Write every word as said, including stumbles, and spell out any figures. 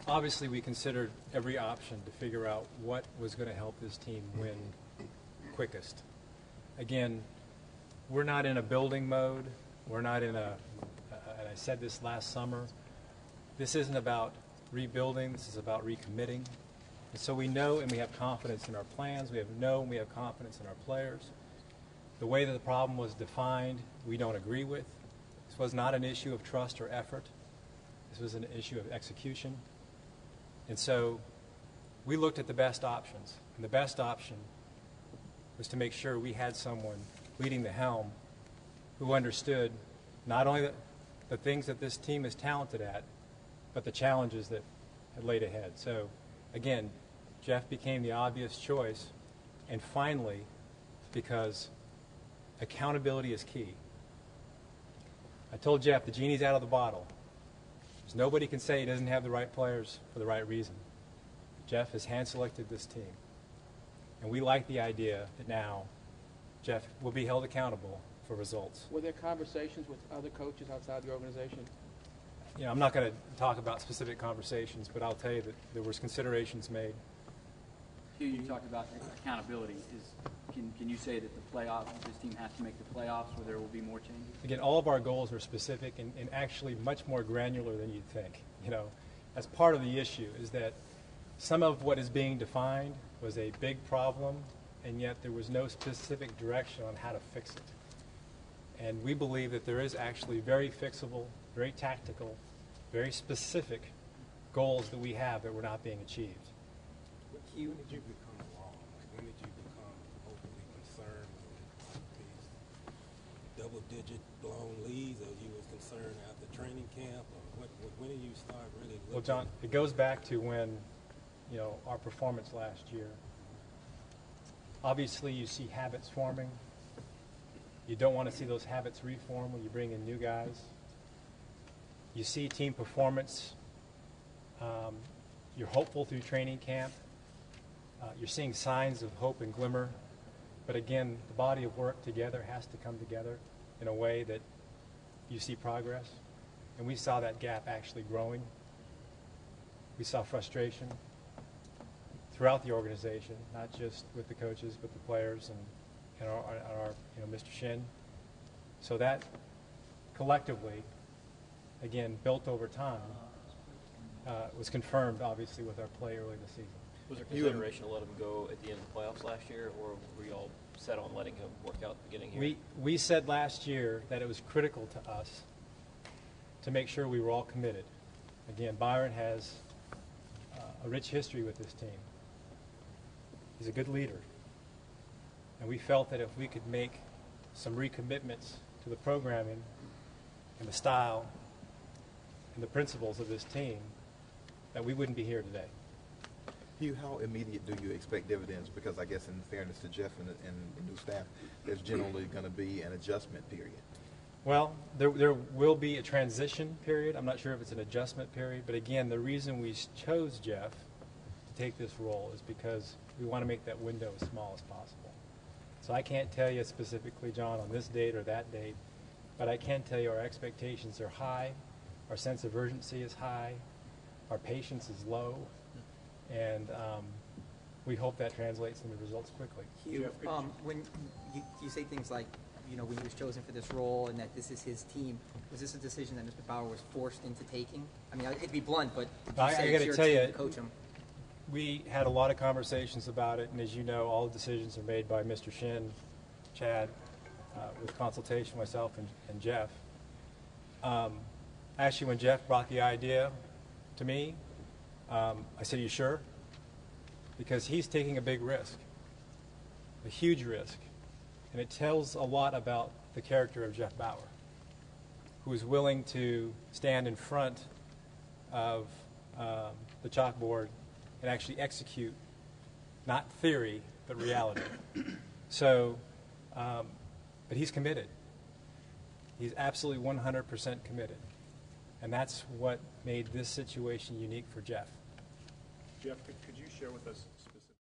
obviously we considered every option to figure out what was going to help this team win quickest. Again, we're not in a building mode. We're not in a, uh, and I said this last summer, this isn't about rebuilding, this is about recommitting. And so we know and we have confidence in our plans, we have know and we have confidence in our players. The way that the problem was defined, we don't agree with. This was not an issue of trust or effort. This was an issue of execution. And so we looked at the best options. And the best option was to make sure we had someone leading the helm who understood not only the, the things that this team is talented at, but the challenges that had laid ahead. So, again, Jeff became the obvious choice, and finally, because accountability is key. I told Jeff the genie's out of the bottle. There's nobody can say he doesn't have the right players for the right reason. Jeff has hand-selected this team, and we like the idea that now Jeff will be held accountable for results. Were there conversations with other coaches outside the organization? You know, I'm not going to talk about specific conversations, but I'll tell you that there was considerations made. Hugh, you talked about accountability. Is can can you say that the playoffs, this team has to make the playoffs, where there will be more changes? Again, all of our goals are specific and, and actually much more granular than you'd think. You know, as part of the issue is that some of what is being defined was a big problem, and yet there was no specific direction on how to fix it. And we believe that there is actually very fixable, very tactical, very specific goals that we have that were not being achieved. When did you become wrong? Like, when did you become overly concerned with these double-digit blown leads, or you was concerned after training camp, or what, what, when did you start really looking? Well, John, it goes back to when, you know, our performance last year. Obviously, you see habits forming. You don't want to see those habits reform when you bring in new guys. You see team performance. Um, you're hopeful through training camp. Uh, you're seeing signs of hope and glimmer. But again, the body of work together has to come together in a way that you see progress. And we saw that gap actually growing. We saw frustration throughout the organization, not just with the coaches, but the players and, and our, our, you know, Mister Shin. So that collectively, again, built over time, uh, was confirmed, obviously, with our play early this season. Was there consideration to let him go at the end of the playoffs last year, or were you all set on letting him work out at the beginning here? We, we said last year that it was critical to us to make sure we were all committed. Again, Byron has uh, a rich history with this team. He's a good leader. And we felt that if we could make some recommitments to the programming and the style and the principles of this team, that we wouldn't be here today. Hugh, how immediate do you expect dividends? Because I guess in fairness to Jeff and, and the new staff, there's generally going to be an adjustment period. Well, there, there will be a transition period. I'm not sure if it's an adjustment period, but again, the reason we chose Jeff to take this role is because we want to make that window as small as possible. So I can't tell you specifically, John, on this date or that date, but I can tell you our expectations are high, our sense of urgency is high, our patience is low, and um, we hope that translates into results quickly. Hugh, um, when you, you say things like, you know, when he was chosen for this role and that this is his team, was this a decision that Mister Bauer was forced into taking? I mean, it'd be blunt, but you I, say I it's got to your tell team you, to coach him. We had a lot of conversations about it, and as you know, all the decisions are made by Mister Shin, Chad, uh, with consultation myself and, and Jeff. Um, actually, when Jeff brought the idea to me, um, I said, "Are you sure?" Because he's taking a big risk, a huge risk, and it tells a lot about the character of Jeff Bauer, who is willing to stand in front of um, the chalkboard and actually execute, not theory, but reality. So, um, but he's committed. He's absolutely one hundred percent committed. And that's what made this situation unique for Jeff. Jeff, could, could you share with us